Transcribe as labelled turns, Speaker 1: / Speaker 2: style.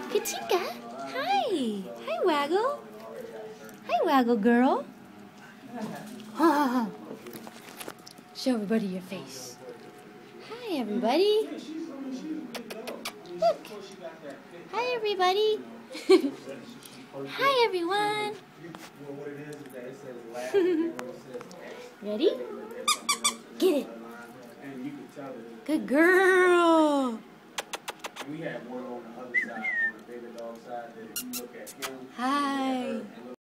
Speaker 1: Katinka, hi. Hi, Waggle. Hi, Waggle girl. Show everybody your face. Hi, everybody. Look. Hi, everybody. Hi, everyone. Ready? Get it. Good girl. We had one on the other side, on the bigger dog side, that if you look at him. Hi.